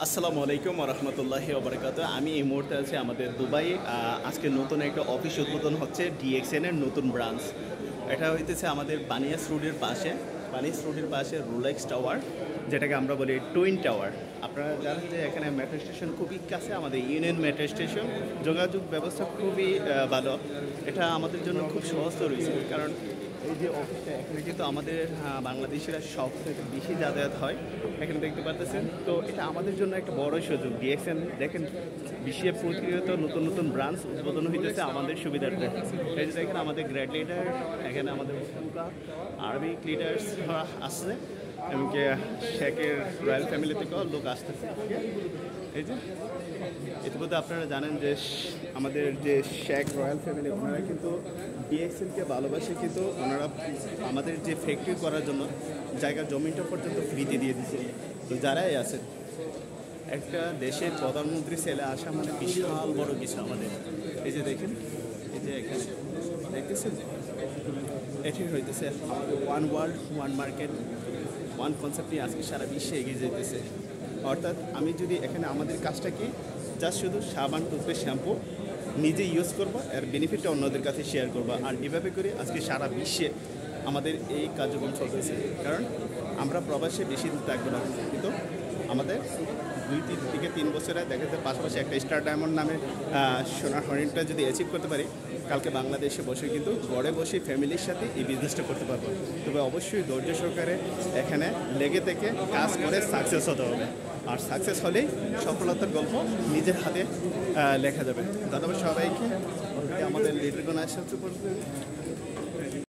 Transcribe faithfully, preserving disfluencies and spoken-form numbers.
আসসালামু আলাইকুম ওয়া রাহমাতুল্লাহি ওয়া বারাকাতুহু। আমি এই মুহূর্তে আছি আমাদের দুবাই। আজকে নতুন একটা অফিস উদ্বোধন হচ্ছে ডি এক্স এন এর নতুন ব্রাঞ্চ। এটা হইতেছে আমাদের বানিয়াস রোডের পাশে বানিয়াস রোডের পাশে রোলেক্স টাওয়ার, যেটাকে আমরা বলি টুইন টাওয়ার। আপনারা জানেন যে এখানে মেট্রো স্টেশন খুবই কাছে, আমাদের ইউনিয়ন মেট্রো স্টেশন, যোগাযোগ ব্যবস্থা খুবই ভালো। এটা আমাদের জন্য খুব সহজ রয়েছে, কারণ এই যে অফিসটা এখানে কিন্তু আমাদের বাংলাদেশিরা সব থেকে বেশি যাতায়াত হয়, এখানে দেখতে পাচ্ছেন। তো এটা আমাদের জন্য একটা বড় সুযোগ। ডি এক্স এন দেখেন বিশ্বে প্রতিনিয়ত নতুন নতুন ব্রাঞ্চ উদ্বোধন হইতেছে আমাদের সুবিধার্থে। এই যে দেখেন আমাদের গ্র্যাড লিডার, এখানে আমাদের আরবিক লিডার্স আসছে, এমনকি শেখের রয়্যাল ফ্যামিলি থেকেও লোক আসতেছে। এই যে ইতিমধ্যে আপনারা জানেন যে আমাদের যে শেখ রয়্যাল ফ্যামিলি, ওনারা কিন্তু ডি এক্স এনকে ভালোবাসে, কিন্তু ওনারা আমাদের যে ফ্যাক্টরি করার জন্য জায়গা জমিটা পর্যন্ত ফ্রিতে দিয়ে দিচ্ছে। তো যারাই আছে, একটা দেশের প্রধানমন্ত্রী ছেলে আসা মানে বিশাল বড় কিছু আমাদের। এই যে দেখেন, এই যে এখানে দেখতেছেন, এটি হইতেছে আমাদের one world one market one concept নিয়ে আজকে সারা বিশ্বে এগিয়ে যেতেছে। অর্থাৎ আমি যদি এখানে আমাদের কাজটা কি জাস্ট শুধু সাবান, টুথপেস্ট, শ্যাম্পু নিজে ইউজ করবো, এর বেনিফিটটা অন্যদের কাছে শেয়ার করবো, আর এভাবে করে আজকে সারা বিশ্বে আমাদের এই কার্যক্রম চলতেছে। কারণ আমরা প্রবাসে বেশি দিন থাকবো না, কিন্তু আমাদের দুই তিন থেকে তিন বছরে দেখা যায় পাশাপাশি একটা স্টার ডায়মন্ড নামে সোনার হরিণটা যদি অ্যাচিভ করতে পারি, কালকে বাংলাদেশে বসে কিন্তু ঘরে বসে ফ্যামিলির সাথে এই বিজনেসটা করতে পারবো। তবে অবশ্যই ধৈর্য সহকারে এখানে লেগে থেকে কাজ করে সাকসেস হতে হবে, আর সাকসেস হলেই সফলতার গল্প নিজের হাতে লেখা যাবে। ধন্যবাদ সবাইকে। আমাদের লিডারগণ আসছে।